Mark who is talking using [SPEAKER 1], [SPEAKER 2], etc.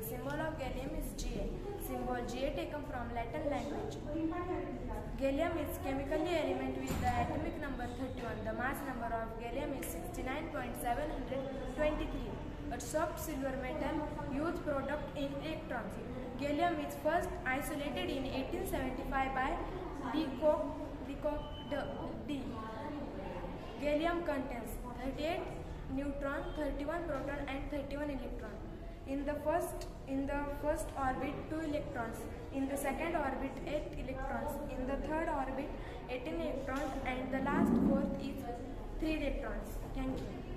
[SPEAKER 1] symbol of gallium is Ga. Symbol Ga taken from Latin language. Gallium is chemically element with the atomic number 31. The mass number of gallium is 69.723. A soft silver metal used product in electrons. Gallium is first isolated in 1875 by Lecoq D. Gallium contains 38 neutron, 31 proton and 31 electron. In the first orbit 2 electrons, in the second orbit 8 electrons, in the third orbit 18 electrons, and the last fourth is 3 electrons. Thank you.